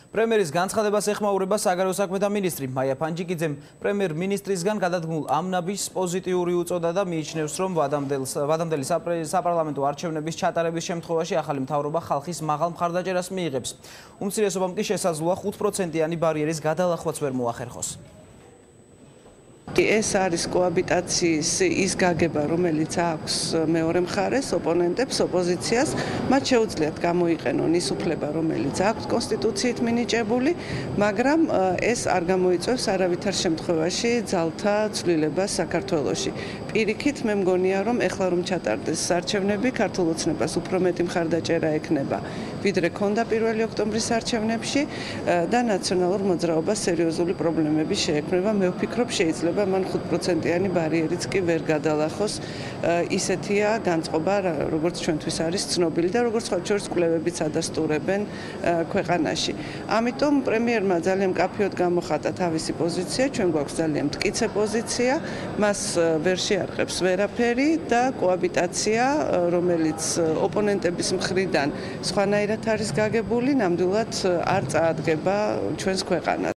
პრემიერის განცხადებას ეხმაურება საგარეო საქმეთა მინისტრი მაია ფანჯიკიძემ პრემიერ-მინისტრისგან გადადგმულ ამნაბის პოზიტიური უწოდა და მიიჩნევს, რომ ვადამდელი საპარლამენტო არჩევნების ჩატარების შემთხვევაში ახალი მთავრობა ხალხის მაღალ მხარდაჭერას მიიღებს. უმცირესობამ კი შესაძლოა 5%-იანი ბარიერის გადალახვაც ვერ მოახერხოს. ეს არის კოაბიტაციის ის გაგება, რომელიც აქვს მეორე მხარეს, ოპონენტებს, ოპოზიციას, მათ შეუძლიათ გამოიყენონ ის უფლება, რომელიც აქვს კონსტიტუციით მინიჭებული, მაგრამ ეს არ გამოიწვევს არავითარ შემთხვევაში ძალთა ცვლილებას საქართველოში. პირიქით, მე მგონია, რომ ეხლა რომ ჩატარდეს არჩევნები, ქართულ ოცნებას უფრო მეტი მხარდაჭერა ექნება, ვიდრე ქონდა 1 ოქტომბრის არჩევნებში და ნაციონალურ მოძრაობას სერიოზული პრობლემები შეექმნება. მე ვფიქრობ, შეიძლება მან 5%-იანი ბარიერიც კი ვერ გადალახოს. ისეთია განწყობა, როგორც ჩვენთვის არის ცნობილი და როგორც სხვა შორის კვლევებიც ადასტურებენ ქვეყანაში. ამიტომ პრემიერმა ძალიან მკაფიოდ გამოხატა თავისი პოზიცია, ჩვენ გვაქვს ძალიან მტკიცე პოზიცია, მას ვერ შეარყევს ვერაფერი და კოაბიტაცია, რომელიც ოპონენტების მხრიდან სხვანაირად არის გაგებული, ნამდვილად არ წაადგება ჩვენს ქვეყანას.